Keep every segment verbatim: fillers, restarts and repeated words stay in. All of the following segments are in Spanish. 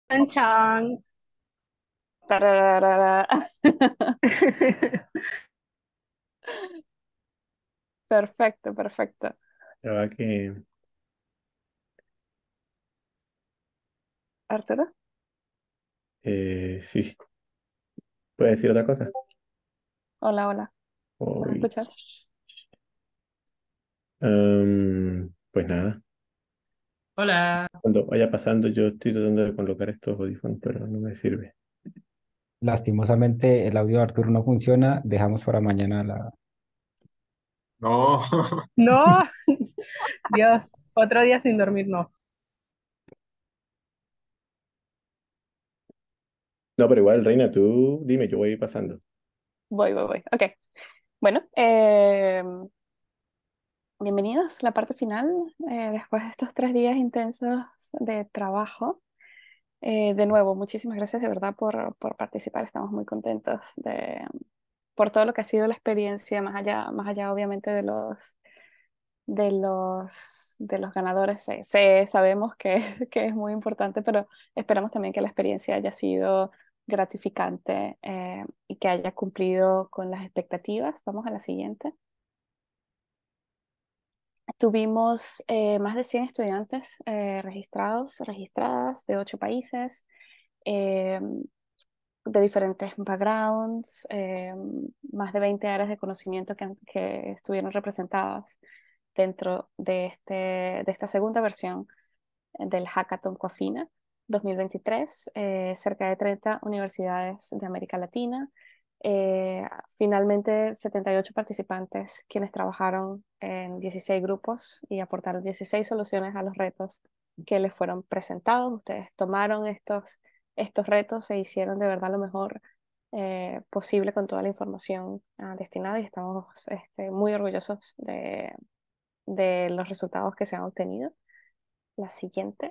Chan chan. Tararara. Perfecto, perfecto. Ya va que, Arturo, eh, sí, ¿puedes decir otra cosa? hola, hola. ¿Me Uy. escuchas? Am, pues nada, Hola. cuando vaya pasando yo estoy tratando de colocar estos audífonos, pero no me sirve. Lastimosamente el audio de Arturo no funciona. Dejamos para mañana la... No, No, Dios, otro día sin dormir, no. No, pero igual, Reina, tú dime, yo voy a ir pasando. Voy, voy, voy. Ok. Bueno, eh, bienvenidos a la parte final. Eh, después de estos tres días intensos de trabajo. Eh, de nuevo, muchísimas gracias de verdad por, por participar. Estamos muy contentos de, por todo lo que ha sido la experiencia, más allá, más allá obviamente de los de los, de los ganadores. Sé, sé- sabemos que, que es muy importante, pero esperamos también que la experiencia haya sido gratificante eh, y que haya cumplido con las expectativas. Vamos a la siguiente. Tuvimos eh, más de cien estudiantes eh, registrados, registradas de ocho países, eh, de diferentes backgrounds, eh, más de veinte áreas de conocimiento que, que estuvieron representadas dentro de, este, de esta segunda versión del Hackathon Coafina dos mil veintitrés, eh, cerca de treinta universidades de América Latina. Eh, finalmente, setenta y ocho participantes quienes trabajaron en dieciséis grupos y aportaron dieciséis soluciones a los retos que les fueron presentados. Ustedes tomaron estos, estos retos e hicieron de verdad lo mejor eh, posible con toda la información ah, destinada y estamos este, muy orgullosos de, de los resultados que se han obtenido. La siguiente.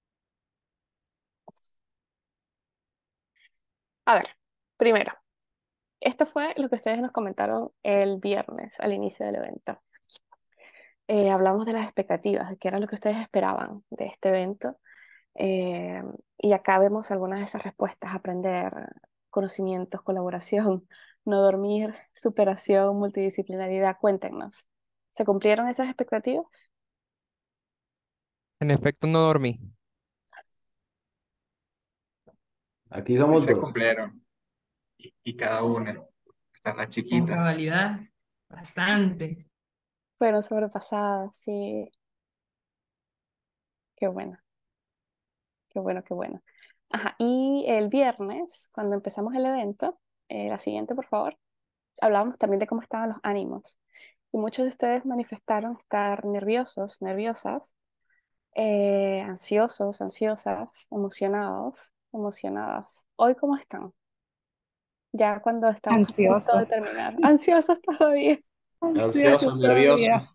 A ver, primero, esto fue lo que ustedes nos comentaron el viernes al inicio del evento. Eh, hablamos de las expectativas, de qué era lo que ustedes esperaban de este evento. Eh, y acá vemos algunas de esas respuestas: aprender, conocimientos, colaboración, no dormir, superación, multidisciplinaridad. Cuéntenos, ¿se cumplieron esas expectativas? En efecto, no dormí. Aquí sí somos se dos. cumplieron. Y, y cada una, están las Con chiquitas. cabalidad, bastante. Fueron sobrepasadas, sí, qué bueno, qué bueno, qué bueno. Ajá, y el viernes, cuando empezamos el evento, eh, la siguiente, por favor, hablábamos también de cómo estaban los ánimos. Y muchos de ustedes manifestaron estar nerviosos, nerviosas, eh, ansiosos, ansiosas, emocionados, emocionadas. ¿Hoy cómo están? Ya cuando estamos a punto de Ansiosos, terminar. Ansiosos todavía. Ansioso, ansiosos nervioso. todavía.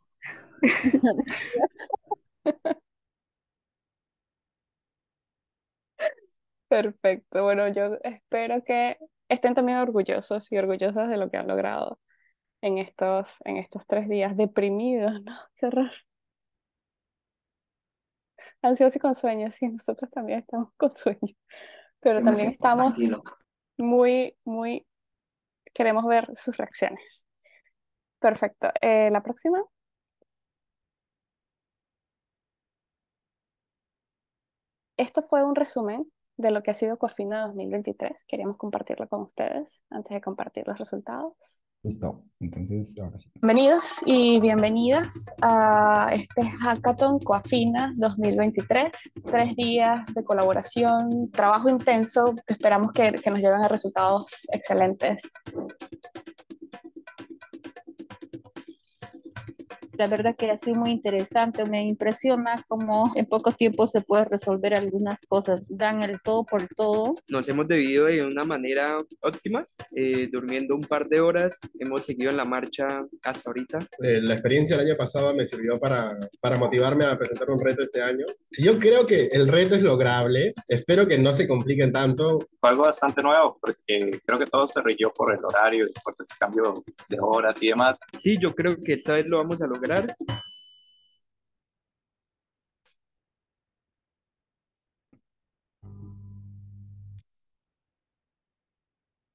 Perfecto. Bueno, yo espero que estén también orgullosos y orgullosas de lo que han logrado en estos, en estos tres días. Deprimidos, ¿no? Qué horror. Ansiosos y con sueño, sí, nosotros también estamos con sueño, pero Yo me también siento estamos tranquilo. muy, muy, queremos ver sus reacciones. Perfecto. Eh, la próxima. Esto fue un resumen de lo que ha sido Corfina dos mil veintitrés. Queríamos compartirlo con ustedes antes de compartir los resultados. Listo. Entonces, ahora sí. Bienvenidos y bienvenidas a este Hackathon Coafina dos mil veintitrés. Tres días de colaboración, trabajo intenso que esperamos que, que nos lleven a resultados excelentes. La verdad que ha sido muy interesante, me impresiona cómo en poco tiempo se puede resolver algunas cosas, dan el todo por todo. Nos hemos debido de una manera óptima, eh, durmiendo un par de horas. Hemos seguido en la marcha hasta ahorita. Eh, la experiencia del año pasado me sirvió para, para motivarme a presentar un reto este año. Yo creo que el reto es lograble. Espero que no se compliquen tanto. Fue algo bastante nuevo, porque creo que todo se rigió por el horario, por el cambio de horas y demás. Sí, yo creo que esta vez lo vamos a lograr.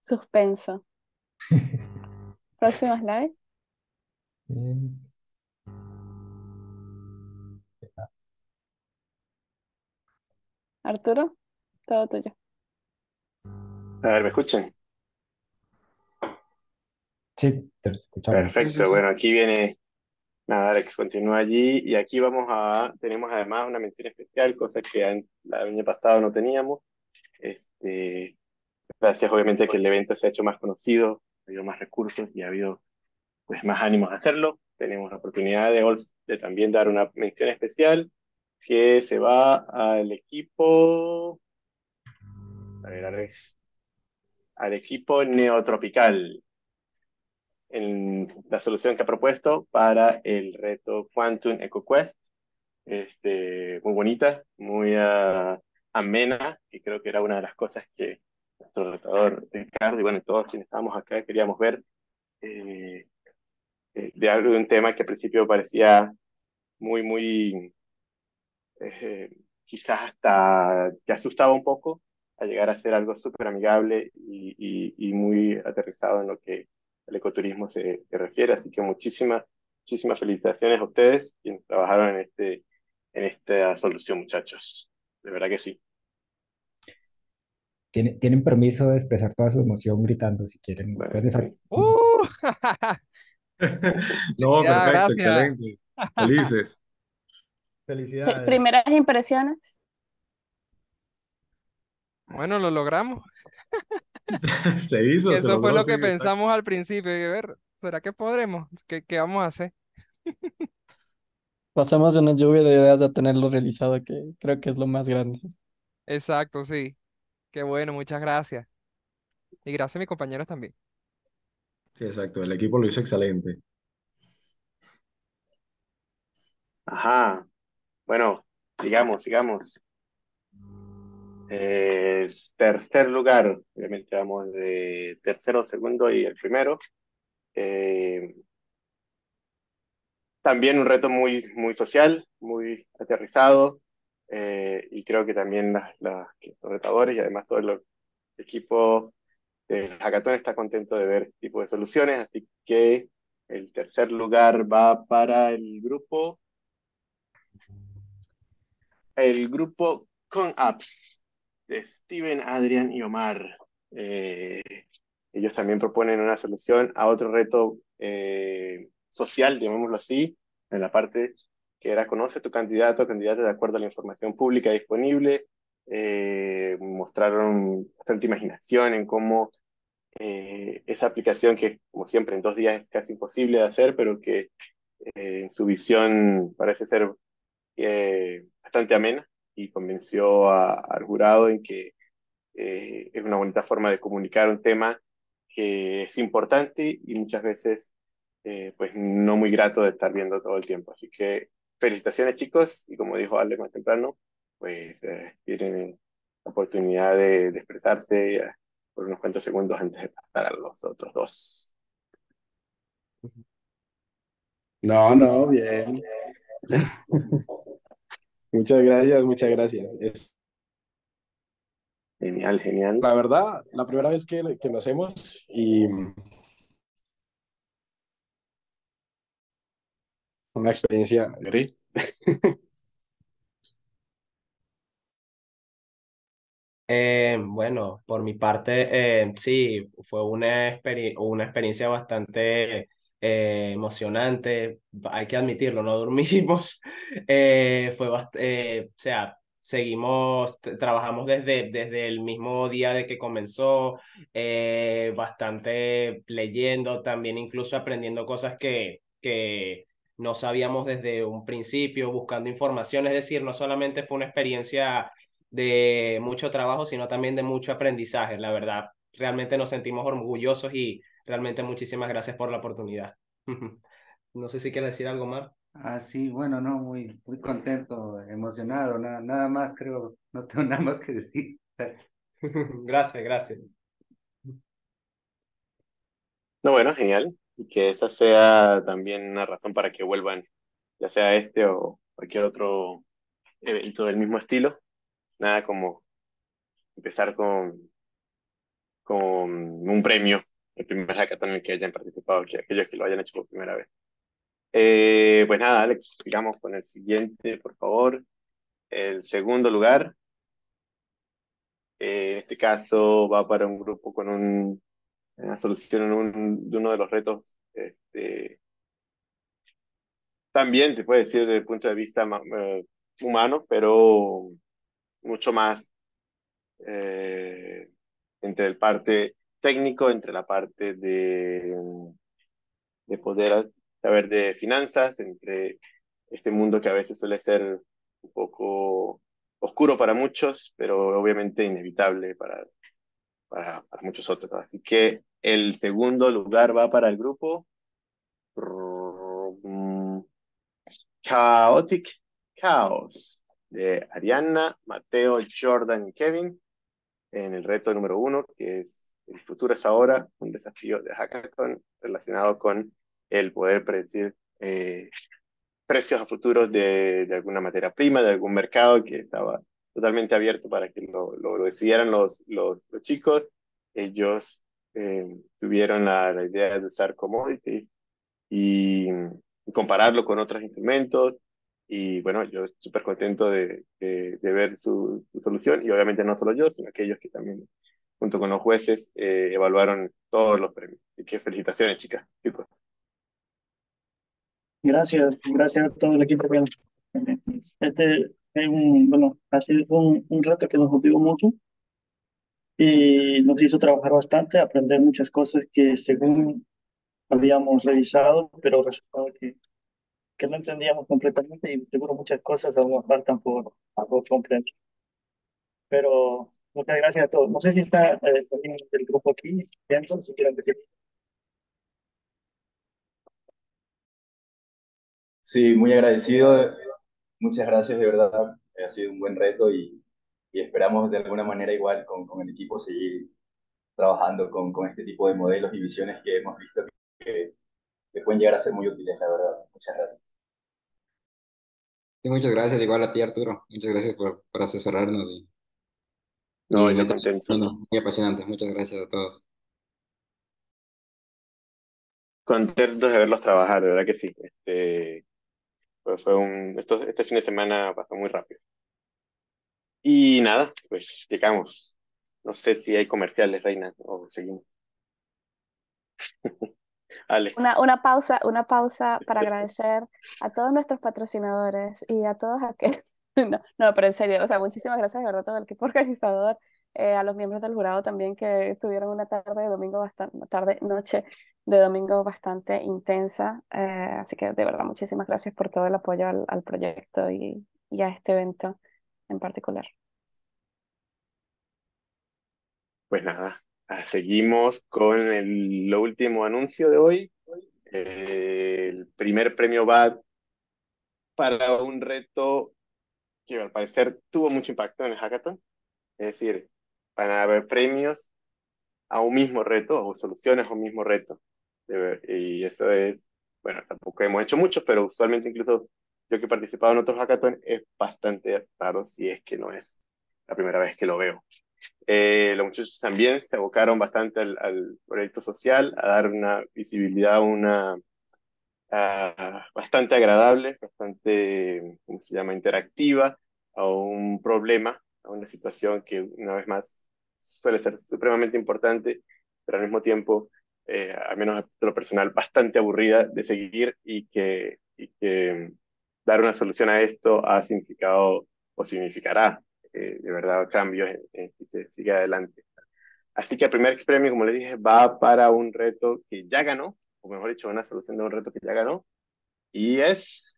Suspenso. Próximo slide. Bien. Arturo, todo tuyo. A ver, ¿me escuchan? Sí, te escuchamos. Perfecto, bueno, aquí viene, nada, Alex continúa allí y aquí vamos a, tenemos además una mención especial, cosa que an- el año pasado no teníamos. Este, gracias obviamente a que el evento se ha hecho más conocido, ha habido más recursos y ha habido pues más ánimos a hacerlo. Tenemos la oportunidad de, hoy- de también dar una mención especial que se va al equipo, a ver, a ver, al equipo Neotropical, en la solución que ha propuesto para el reto Quantum EcoQuest. Este, muy bonita, muy ah, amena, y creo que era una de las cosas que nuestro retador Ricardo y bueno, todos quienes estábamos acá queríamos ver, eh, eh, de algo de un tema que al principio parecía muy, muy, eh, quizás hasta que asustaba un poco, a llegar a ser algo súper amigable y, y, y muy aterrizado en lo que el ecoturismo se, se refiere. Así que muchísimas, muchísimas felicitaciones a ustedes quienes trabajaron en, este, en esta solución, muchachos. De verdad que sí. Tienen, tienen permiso de expresar toda su emoción gritando si quieren. Bueno, Pueden usar- sí. ¡Uh! No, Ya, perfecto, gracias. excelente. Felices. Pri- Felicidades. Primeras impresiones. Bueno, lo logramos. Se hizo, se Eso fue logró, lo sí, que exacto. pensamos al principio. Y a ver, ¿será que podremos? ¿Qué, qué vamos a hacer? Pasamos de una lluvia de ideas a tenerlo realizado, que creo que es lo más grande. Exacto, sí. Qué bueno, muchas gracias. Y gracias a mis compañeros también. Sí, exacto. El equipo lo hizo excelente. Ajá. Bueno, sigamos, sigamos. Eh, tercer lugar, obviamente vamos de tercero, segundo y el primero. Eh, También un reto muy, muy social, muy aterrizado, eh, y creo que también las- las- los retadores y además todo el equipo de Hackathon está contento de ver este tipo de soluciones, así que el tercer lugar va para el grupo, el grupo Con Apps de Steven, Adrián y Omar. Eh, Ellos también proponen una solución a otro reto eh, social, llamémoslo así, en la parte que era conoce tu candidato o candidata de acuerdo a la información pública disponible. Eh, mostraron bastante imaginación en cómo eh, esa aplicación que, como siempre, en dos días es casi imposible de hacer, pero que eh, en su visión parece ser eh, bastante amena y convenció a- al jurado en que eh, es una bonita forma de comunicar un tema que es importante y muchas veces eh, pues no muy grato de estar viendo todo el tiempo. Así que felicitaciones chicos y como dijo Ale más temprano, pues eh, tienen la oportunidad de, de expresarse eh, por unos cuantos segundos antes de pasar a los otros dos. No, no, bien. Muchas gracias, muchas gracias. Es Genial, genial. la verdad, la primera vez que, que lo hacemos y una experiencia great. Eh, bueno, por mi parte, eh, sí, fue una, experi- una experiencia bastante eh, emocionante, hay que admitirlo, no dormimos, eh, fue bast- eh, o sea, seguimos, t- trabajamos desde, desde el mismo día de que comenzó, eh, bastante leyendo, también incluso aprendiendo cosas que, que no sabíamos desde un principio, buscando información, es decir, no solamente fue una experiencia de mucho trabajo, sino también de mucho aprendizaje. La verdad, realmente nos sentimos orgullosos y realmente muchísimas gracias por la oportunidad. No sé si quieres decir algo más. Ah, sí, bueno, no, muy, muy contento, emocionado, nada, nada más creo, no tengo nada más que decir. Gracias. Gracias, gracias. No, bueno, genial. Y que esa sea también una razón para que vuelvan, ya sea este o cualquier otro evento del mismo estilo. Nada como empezar con, con un premio, el primer hackathon en el que hayan participado, que aquellos que lo hayan hecho por primera vez. Eh, pues nada, Alex, sigamos con el siguiente, por favor. El segundo lugar, eh, en este caso va para un grupo con un, una solución en un, de uno de los retos, este, también se puede decir desde el punto de vista ma- eh, humano, pero mucho más eh, entre el parte técnico, entre la parte de, de poder saber de finanzas, entre este mundo que a veces suele ser un poco oscuro para muchos, pero obviamente inevitable para, para, para muchos otros. Así que el segundo lugar va para el grupo mm, Chaotic Chaos de Ariana, Mateo, Jordan y Kevin en el reto número uno, que es El futuro es ahora, un desafío de hackathon relacionado con el poder predecir eh, precios a futuros de, de alguna materia prima, de algún mercado que estaba totalmente abierto para que lo, lo, lo decidieran los, los, los chicos. Ellos eh, tuvieron la, la idea de usar commodities y, y compararlo con otros instrumentos. Y bueno, yo súper contento de, de, de ver su, su solución y obviamente no solo yo, sino aquellos que también junto con los jueces eh, evaluaron todos los premios. Así que felicitaciones, chicas, chicos. Gracias, gracias a todo el equipo que este es un, bueno, ha sido un, un reto que nos motivó mucho y nos hizo trabajar bastante, aprender muchas cosas que según habíamos revisado, pero resultaba que, que no entendíamos completamente y seguro muchas cosas aún nos faltan por, por comprender. Pero muchas gracias a todos. No sé si está eh, alguien del grupo aquí, pienso, si quieren decir. Sí, muy agradecido. Muchas gracias, de verdad. Ha sido un buen reto y, y esperamos de alguna manera igual con, con el equipo seguir trabajando con, con este tipo de modelos y visiones que hemos visto que, que pueden llegar a ser muy útiles, la verdad. Muchas gracias. Sí, muchas gracias, igual a ti, Arturo. Muchas gracias por, por asesorarnos y, No, y yo meternos contento. en mundo muy apasionante. Muchas gracias a todos. Contentos de verlos trabajar, de verdad que sí. Este, fue, fue un, esto, este fin de semana pasó muy rápido. Y nada, pues llegamos. No sé si hay comerciales, Reina, o seguimos. Alex. Una, una pausa, una pausa para agradecer a todos nuestros patrocinadores y a todos aquellos. No, no, pero en serio, o sea, muchísimas gracias de verdad a todo el equipo organizador, eh, a los miembros del jurado también que tuvieron una tarde de domingo bastante, tarde, noche de domingo bastante intensa. Eh, así que de verdad, muchísimas gracias por todo el apoyo al, al proyecto y, y a este evento en particular. Pues nada, ah, seguimos con el, lo último anuncio de hoy. Eh, el primer premio va para un reto que al parecer tuvo mucho impacto en el hackathon. Es decir, van a haber premios a un mismo reto o soluciones a un mismo reto. De- Y eso es, bueno, tampoco hemos hecho muchos, pero usualmente incluso yo que he participado en otros hackathons es bastante raro si es que no es la primera vez que lo veo. Eh, los muchachos también se abocaron bastante al, al proyecto social, a dar una visibilidad, una ah, bastante agradable, bastante, ¿cómo se llama?, interactiva a un problema, a una situación que una vez más suele ser supremamente importante, pero al mismo tiempo, eh, al menos de lo personal, bastante aburrida de seguir y que, y que dar una solución a esto ha significado o significará eh, de verdad cambios en, en que se sigue adelante. Así que el primer premio, como les dije, va para un reto que ya ganó, o mejor dicho, una solución de un reto que ya ganó, y es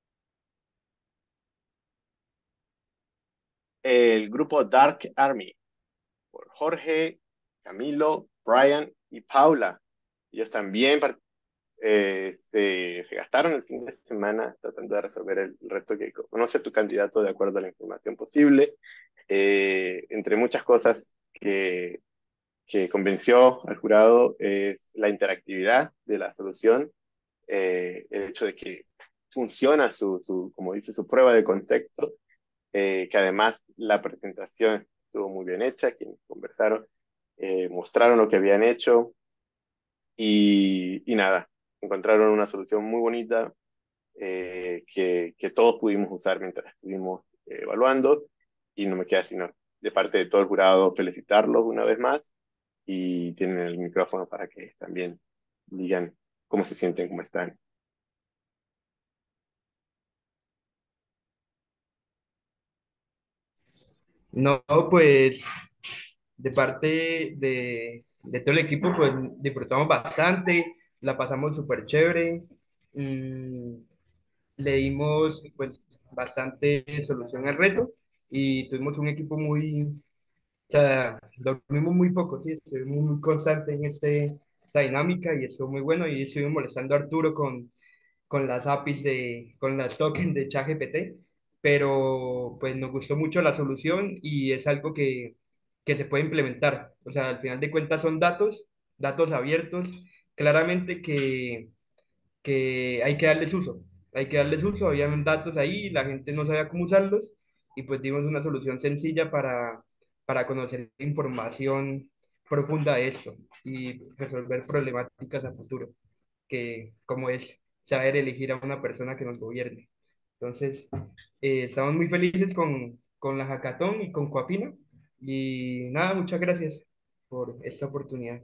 el grupo Dark Army, por Jorge, Camilo, Brian y Paula. Ellos también par- eh, se, se gastaron el fin de semana tratando de resolver el reto que conoce tu candidato de acuerdo a la información posible, eh, entre muchas cosas que, que convenció al jurado es la interactividad de la solución, eh, el hecho de que funciona su, su, como dice, su prueba de concepto, eh, que además la presentación estuvo muy bien hecha, quienes conversaron, eh, mostraron lo que habían hecho y, y nada, encontraron una solución muy bonita eh, que, que todos pudimos usar mientras estuvimos eh, evaluando y no me queda sino de parte de todo el jurado felicitarlos una vez más y tienen el micrófono para que también digan cómo se sienten, cómo están. No, pues de parte de, de todo el equipo, pues disfrutamos bastante, la pasamos súper chévere, mm, le dimos pues bastante solución al reto y tuvimos un equipo muy, o sea, dormimos muy poco, sí, estuvimos muy constantes en este, esta dinámica y estuvo muy bueno y estuvimos molestando a Arturo con con las A P Is de, con las tokens de ChatGPT, pero pues nos gustó mucho la solución y es algo que, que se puede implementar. O sea, al final de cuentas son datos, datos abiertos, claramente que, que hay que darles uso, hay que darles uso, habían datos ahí, la gente no sabía cómo usarlos y pues dimos una solución sencilla para, para conocer información profunda de esto y resolver problemáticas a futuro que como es saber elegir a una persona que nos gobierne. Entonces, eh, estamos muy felices con, con la hackathon y con Coafina. Y nada, muchas gracias por esta oportunidad.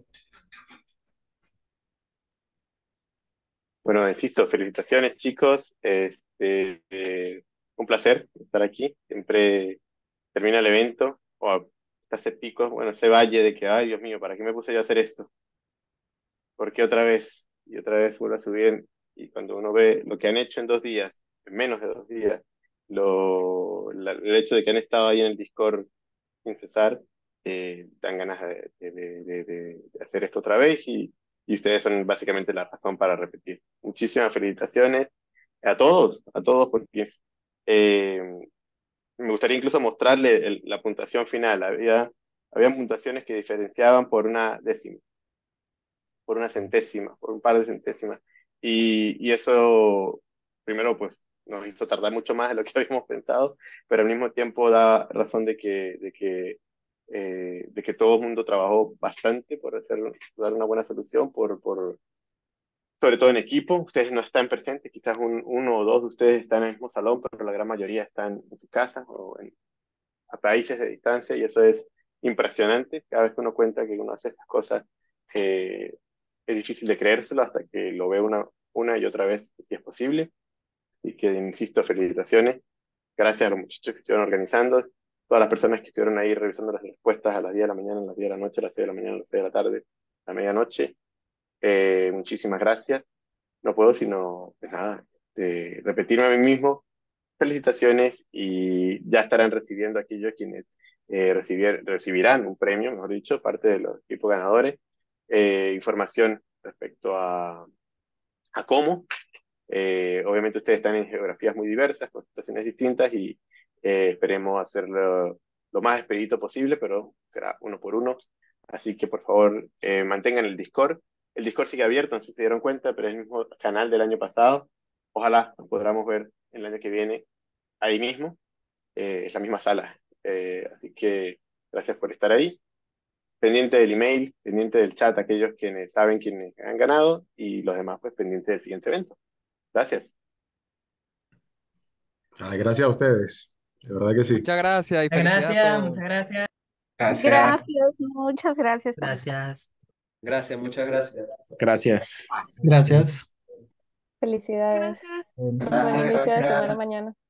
Bueno, insisto, felicitaciones chicos, este, eh, un placer estar aquí, siempre termina el evento o hace picos, bueno, ese valle de que, ay Dios mío, ¿para qué me puse yo a hacer esto? ¿Por qué otra vez? Y otra vez vuelvo a subir y cuando uno ve lo que han hecho en dos días, en menos de dos días, lo, la- el hecho de que han estado ahí en el Discord sin cesar, eh, dan ganas de, de- de- de- de hacer esto otra vez y, y ustedes son básicamente la razón para repetir. Muchísimas felicitaciones a todos, a todos, porque eh, me gustaría incluso mostrarle el- la puntuación final. Había, había puntuaciones que diferenciaban por una décima, por una centésima, por un par de centésimas. Y, y eso, primero, pues nos hizo tardar mucho más de lo que habíamos pensado, pero al mismo tiempo da razón de que, de que, eh, de que todo el mundo trabajó bastante por hacer, dar una buena solución, por, por, sobre todo en equipo. Ustedes no están presentes, quizás un, uno o dos de ustedes están en el mismo salón, pero la gran mayoría están en sus casas o en, a países de distancia, y eso es impresionante. Cada vez que uno cuenta que uno hace estas cosas, eh, es difícil de creérselo hasta que lo ve una, una y otra vez, si es posible. Y que, insisto, felicitaciones. Gracias a los muchachos que estuvieron organizando, todas las personas que estuvieron ahí revisando las respuestas a las diez de la mañana, a las diez de la noche, a las seis de la mañana, a las seis de la tarde, a la medianoche. Eh, muchísimas gracias. No puedo sino, pues nada, de repetirme a mí mismo. Felicitaciones y ya estarán recibiendo aquellos quienes eh, recibir- recibirán un premio, mejor dicho, parte de los equipos ganadores. Eh, información respecto a, a cómo. Eh, obviamente ustedes están en geografías muy diversas, con situaciones distintas y eh, esperemos hacerlo lo más expedito posible, pero será uno por uno. Así que por favor eh, mantengan el Discord. El Discord sigue abierto, no sé si se dieron cuenta, pero es el mismo canal del año pasado. Ojalá nos podamos ver el año que viene ahí mismo. Eh, es la misma sala. Eh, así que gracias por estar ahí. Pendiente del email, pendiente del chat, aquellos quienes saben quienes han ganado y los demás pues pendientes del siguiente evento. Gracias. Ay, gracias a ustedes. De verdad que sí. Muchas gracias y Muchas felicidades a gracias, todos. muchas gracias. Gracias. Gracias, muchas gracias. Gracias. Gracias, muchas gracias. Gracias. Gracias. Felicidades. Bueno, Buen Gracias, inicio de semana gracias. mañana.